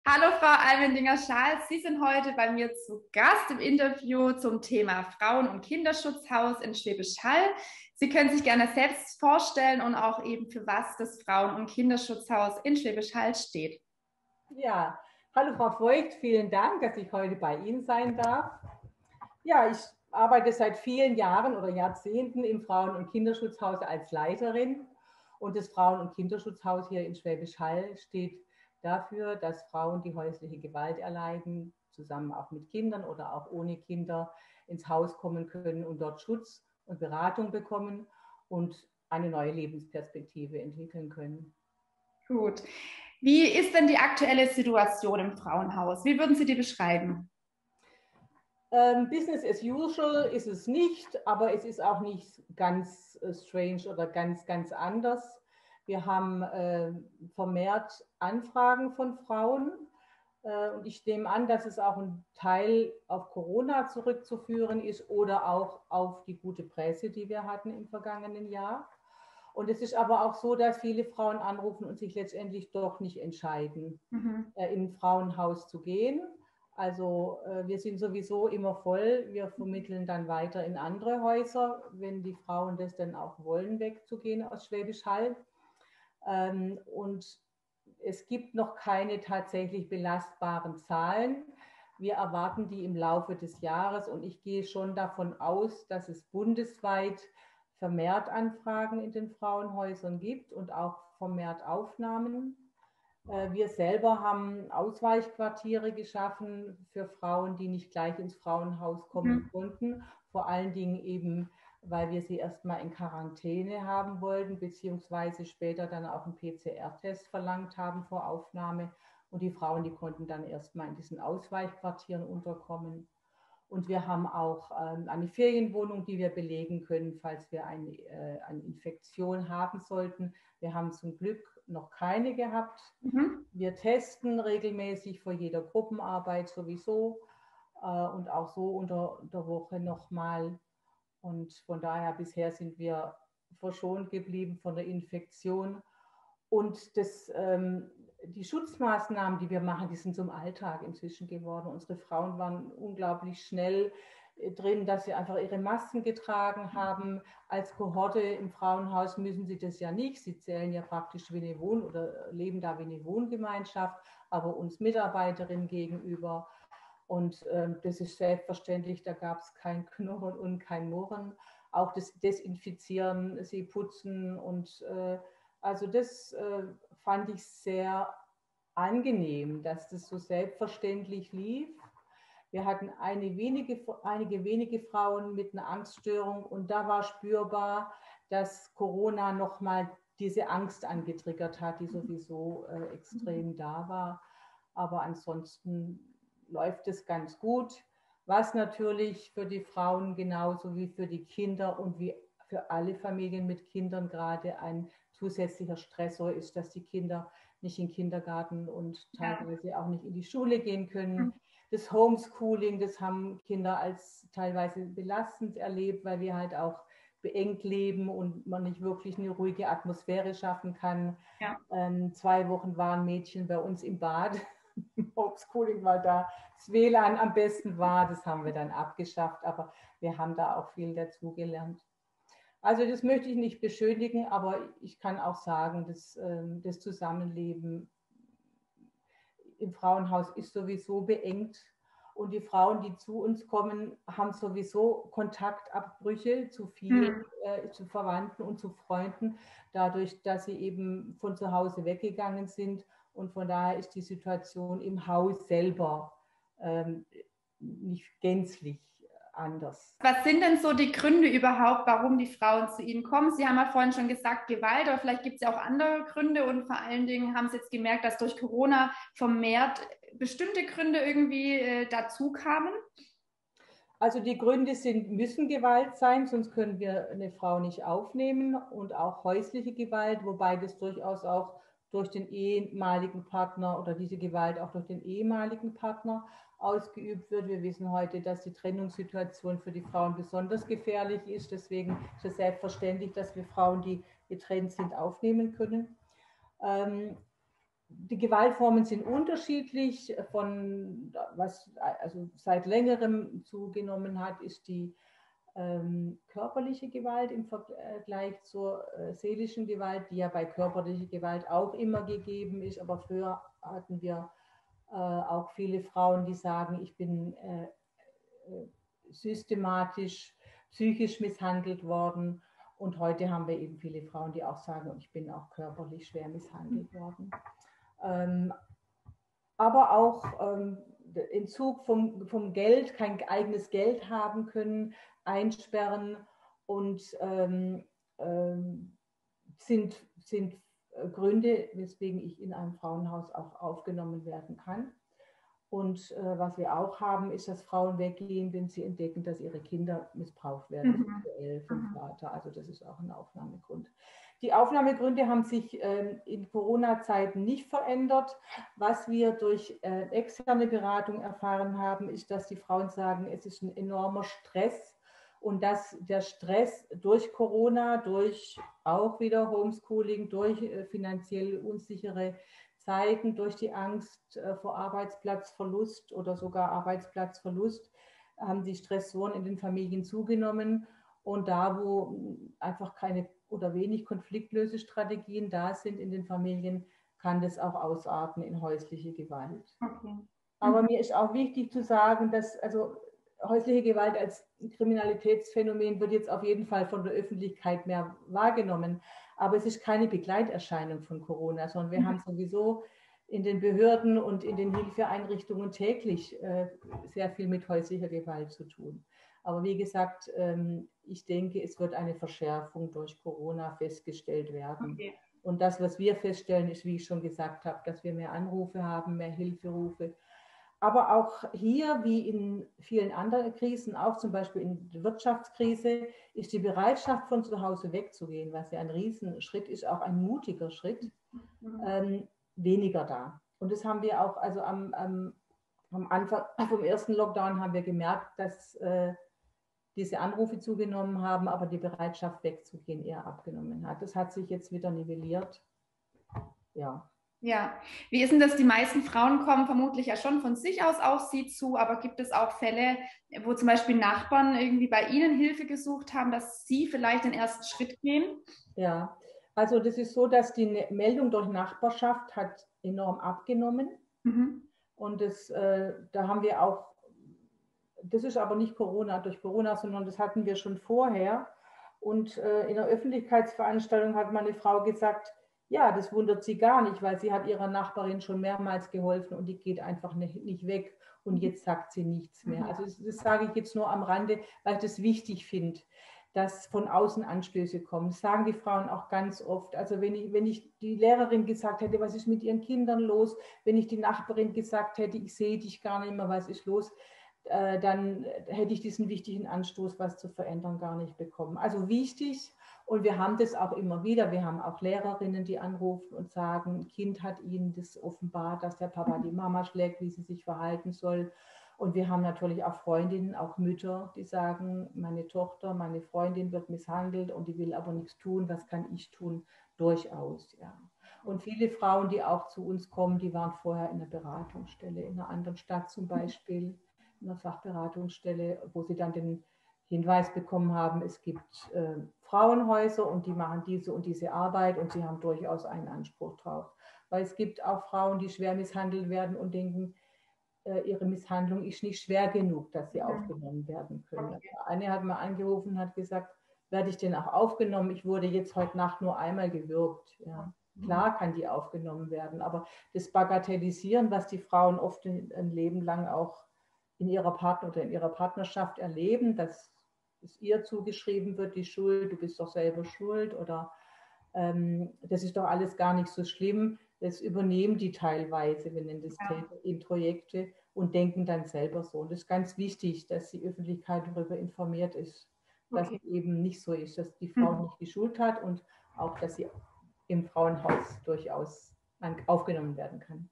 Hallo Frau Almendinger-Schals, Sie sind heute bei mir zu Gast im Interview zum Thema Frauen- und Kinderschutzhaus in Schwäbisch Hall. Sie können sich gerne selbst vorstellen und auch eben für was das Frauen- und Kinderschutzhaus in Schwäbisch Hall steht. Ja, hallo Frau Voigt, vielen Dank, dass ich heute bei Ihnen sein darf. Ja, ich arbeite seit vielen Jahren oder Jahrzehnten im Frauen- und Kinderschutzhaus als Leiterin. Und das Frauen- und Kinderschutzhaus hier in Schwäbisch Hall steht dafür, dass Frauen, die häusliche Gewalt erleiden, zusammen auch mit Kindern oder auch ohne Kinder ins Haus kommen können und dort Schutz und Beratung bekommen und eine neue Lebensperspektive entwickeln können. Gut. Wie ist denn die aktuelle Situation im Frauenhaus? Wie würden Sie die beschreiben? Business as usual ist es nicht, aber es ist auch nicht ganz strange oder ganz anders. Wir haben vermehrt Anfragen von Frauen und ich nehme an, dass es auch ein Teil auf Corona zurückzuführen ist oder auch auf die gute Presse, die wir hatten im vergangenen Jahr. Und es ist aber auch so, dass viele Frauen anrufen und sich letztendlich doch nicht entscheiden, Mhm. in ein Frauenhaus zu gehen. Also wir sind sowieso immer voll. Wir vermitteln dann weiter in andere Häuser, wenn die Frauen das dann auch wollen, wegzugehen aus Schwäbisch Hall. Und es gibt noch keine tatsächlich belastbaren Zahlen. Wir erwarten die im Laufe des Jahres und ich gehe schon davon aus, dass es bundesweit vermehrt Anfragen in den Frauenhäusern gibt und auch vermehrt Aufnahmen. Wir selber haben Ausweichquartiere geschaffen für Frauen, die nicht gleich ins Frauenhaus kommen Mhm. konnten. Vor allen Dingen eben, weil wir sie erstmal in Quarantäne haben wollten, beziehungsweise später dann auch einen PCR-Test verlangt haben vor Aufnahme. Und die Frauen, die konnten dann erstmal in diesen Ausweichquartieren unterkommen. Und wir haben auch eine Ferienwohnung, die wir belegen können, falls wir eine Infektion haben sollten. Wir haben zum Glück noch keine gehabt. Mhm. Wir testen regelmäßig vor jeder Gruppenarbeit sowieso und auch so unter der Woche nochmal. Und von daher bisher sind wir verschont geblieben von der Infektion. Und die Schutzmaßnahmen, die wir machen, die sind zum Alltag inzwischen geworden. Unsere Frauen waren unglaublich schnell drin, dass sie einfach ihre Masken getragen haben. Als Kohorte im Frauenhaus müssen sie das ja nicht. Sie zählen ja praktisch wie eine oder leben da wie eine Wohngemeinschaft, aber uns Mitarbeiterinnen gegenüber. Und das ist selbstverständlich, da gab es kein Knurren und kein Murren. Auch das Desinfizieren, sie putzen und also das fand ich sehr angenehm, dass das so selbstverständlich lief. Wir hatten einige wenige Frauen mit einer Angststörung und da war spürbar, dass Corona nochmal diese Angst angetriggert hat, die sowieso extrem da war. Aber ansonsten läuft es ganz gut, was natürlich für die Frauen genauso wie für die Kinder und wie für alle Familien mit Kindern gerade ein zusätzlicher Stressor ist, dass die Kinder nicht in den Kindergarten und Ja. teilweise auch nicht in die Schule gehen Mhm. können. Das Homeschooling, das haben Kinder als teilweise belastend erlebt, weil wir halt auch beengt leben und man nicht wirklich eine ruhige Atmosphäre schaffen kann. Ja. 2 Wochen waren Mädchen bei uns im Bad. Homeschooling, weil da das WLAN am besten war. Das haben wir dann abgeschafft, aber wir haben da auch viel dazugelernt. Also das möchte ich nicht beschönigen, aber ich kann auch sagen, dass das Zusammenleben im Frauenhaus ist sowieso beengt und die Frauen, die zu uns kommen, haben sowieso Kontaktabbrüche zu vielen, Mhm. zu Verwandten und zu Freunden, dadurch, dass sie eben von zu Hause weggegangen sind. Und von daher ist die Situation im Haus selber ähm, nicht gänzlich anders. Was sind denn so die Gründe überhaupt, warum die Frauen zu Ihnen kommen? Sie haben ja vorhin schon gesagt, Gewalt, aber vielleicht gibt es ja auch andere Gründe und vor allen Dingen haben Sie jetzt gemerkt, dass durch Corona vermehrt bestimmte Gründe irgendwie dazu kamen. Also die Gründe müssen Gewalt sein, sonst können wir eine Frau nicht aufnehmen und auch häusliche Gewalt, wobei das durchaus auch durch den ehemaligen Partner oder diese Gewalt auch durch den ehemaligen Partner ausgeübt wird. Wir wissen heute, dass die Trennungssituation für die Frauen besonders gefährlich ist. Deswegen ist es selbstverständlich, dass wir Frauen, die getrennt sind, aufnehmen können. Ähm, die Gewaltformen sind unterschiedlich. Was also seit längerem zugenommen hat, ist die körperliche Gewalt im Vergleich zur seelischen Gewalt, die ja bei körperlicher Gewalt auch immer gegeben ist. Aber früher hatten wir auch viele Frauen, die sagen, ich bin systematisch psychisch misshandelt worden. Und heute haben wir eben viele Frauen, die auch sagen, ich bin auch körperlich schwer misshandelt worden. Aber auch Entzug vom Geld, kein eigenes Geld haben können, einsperren und sind Gründe, weswegen ich in einem Frauenhaus auch aufgenommen werden kann. Und was wir auch haben, ist, dass Frauen weggehen, wenn sie entdecken, dass ihre Kinder missbraucht werden, sexuell vom Vater. Also das ist auch ein Aufnahmegrund. Die Aufnahmegründe haben sich in Corona-Zeiten nicht verändert. Was wir durch externe Beratung erfahren haben, ist, dass die Frauen sagen, es ist ein enormer Stress und dass der Stress durch Corona, durch auch wieder Homeschooling, durch finanziell unsichere Zeiten, durch die Angst vor Arbeitsplatzverlust oder sogar Arbeitsplatzverlust, haben die Stressoren in den Familien zugenommen. Und da, wo einfach keine oder wenig Konfliktlösestrategien da sind in den Familien, kann das auch ausarten in häusliche Gewalt. Okay. Aber mir ist auch wichtig zu sagen, dass also häusliche Gewalt als Kriminalitätsphänomen wird jetzt auf jeden Fall von der Öffentlichkeit mehr wahrgenommen. Aber es ist keine Begleiterscheinung von Corona, sondern wir haben sowieso in den Behörden und in den Hilfeeinrichtungen täglich sehr viel mit häuslicher Gewalt zu tun. Aber wie gesagt, ich denke, es wird eine Verschärfung durch Corona festgestellt werden. Okay. Und das, was wir feststellen, ist, wie ich schon gesagt habe, dass wir mehr Anrufe haben, mehr Hilferufe. Aber auch hier, wie in vielen anderen Krisen, auch zum Beispiel in der Wirtschaftskrise, ist die Bereitschaft, von zu Hause wegzugehen, was ja ein Riesenschritt ist, auch ein mutiger Schritt, weniger da. Und das haben wir auch, also am Anfang vom ersten Lockdown haben wir gemerkt, dass diese Anrufe zugenommen haben, aber die Bereitschaft wegzugehen eher abgenommen hat. Das hat sich jetzt wieder nivelliert. Ja. Ja, wie ist denn das? Die meisten Frauen kommen vermutlich ja schon von sich aus auf Sie zu, aber gibt es auch Fälle, wo zum Beispiel Nachbarn irgendwie bei Ihnen Hilfe gesucht haben, dass Sie vielleicht den ersten Schritt gehen? Ja, also das ist so, dass die Meldung durch Nachbarschaft hat enorm abgenommen. Und da haben wir auch, das ist aber nicht durch Corona, sondern das hatten wir schon vorher. Und in einer Öffentlichkeitsveranstaltung hat meine Frau gesagt, ja, das wundert sie gar nicht, weil sie hat ihrer Nachbarin schon mehrmals geholfen und die geht einfach nicht weg und jetzt sagt sie nichts mehr. Also das sage ich jetzt nur am Rande, weil ich das wichtig finde, dass von außen Anstöße kommen. Das sagen die Frauen auch ganz oft. Also wenn ich die Lehrerin gesagt hätte, was ist mit ihren Kindern los, wenn ich die Nachbarin gesagt hätte, ich sehe dich gar nicht mehr, was ist los, dann hätte ich diesen wichtigen Anstoß, was zu verändern, gar nicht bekommen. Also wichtig. Und wir haben das auch immer wieder. Wir haben auch Lehrerinnen, die anrufen und sagen, ein Kind hat ihnen das offenbart, dass der Papa die Mama schlägt, wie sie sich verhalten soll. Und wir haben natürlich auch Freundinnen, auch Mütter, die sagen, meine Tochter, meine Freundin wird misshandelt und die will aber nichts tun. Was kann ich tun? Durchaus, ja. Und viele Frauen, die auch zu uns kommen, die waren vorher in einer Beratungsstelle, in einer anderen Stadt zum Beispiel, in einer Fachberatungsstelle, wo sie dann den Hinweis bekommen haben, es gibt Frauenhäuser und die machen diese und diese Arbeit und sie haben durchaus einen Anspruch drauf. Weil es gibt auch Frauen, die schwer misshandelt werden und denken, ihre Misshandlung ist nicht schwer genug, dass sie aufgenommen werden können. Okay. Eine hat mal angerufen und hat gesagt, werde ich denn auch aufgenommen? Ich wurde jetzt heute Nacht nur einmal gewürgt. Ja. Klar kann die aufgenommen werden, aber das Bagatellisieren, was die Frauen oft ein Leben lang auch in ihrer Partnerschaft erleben, dass es ihr zugeschrieben wird, die Schuld, du bist doch selber schuld oder das ist doch alles gar nicht so schlimm. Das übernehmen die teilweise, wir nennen das Introjekte und denken dann selber so. Und das ist ganz wichtig, dass die Öffentlichkeit darüber informiert ist, dass es eben nicht so ist, dass die Frau nicht die Schuld hat und auch, dass sie im Frauenhaus durchaus aufgenommen werden kann.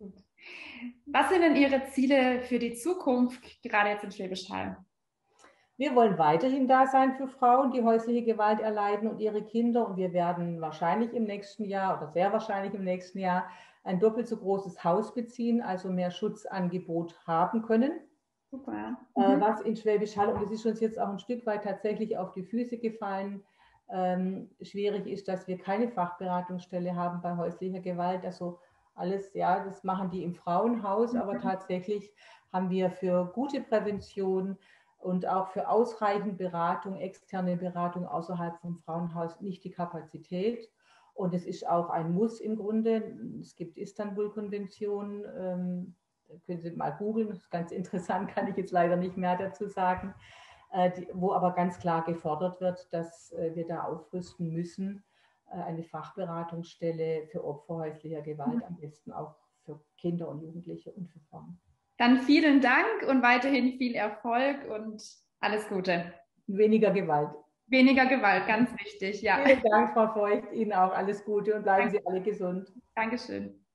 Was sind denn Ihre Ziele für die Zukunft, gerade jetzt in Schwäbisch Hall? Wir wollen weiterhin da sein für Frauen, die häusliche Gewalt erleiden und ihre Kinder. Und wir werden wahrscheinlich im nächsten Jahr oder sehr wahrscheinlich im nächsten Jahr ein doppelt so großes Haus beziehen, also mehr Schutzangebot haben können. Super. Was in Schwäbisch Hall, und es ist uns jetzt auch ein Stück weit tatsächlich auf die Füße gefallen, schwierig ist, dass wir keine Fachberatungsstelle haben bei häuslicher Gewalt. Also alles, ja, das machen die im Frauenhaus, aber tatsächlich haben wir für gute Prävention und auch für ausreichend Beratung, externe Beratung außerhalb vom Frauenhaus nicht die Kapazität. Und es ist auch ein Muss im Grunde. Es gibt Istanbul-Konvention, können Sie mal googeln, das ist ganz interessant, kann ich jetzt leider nicht mehr dazu sagen, wo aber ganz klar gefordert wird, dass wir da aufrüsten müssen, eine Fachberatungsstelle für Opfer häuslicher Gewalt, am besten auch für Kinder und Jugendliche und für Frauen. Dann vielen Dank und weiterhin viel Erfolg und alles Gute. Weniger Gewalt. Weniger Gewalt, ganz wichtig, ja. Vielen Dank, Frau Feucht. Ihnen auch alles Gute und bleiben Sie alle gesund. Dankeschön.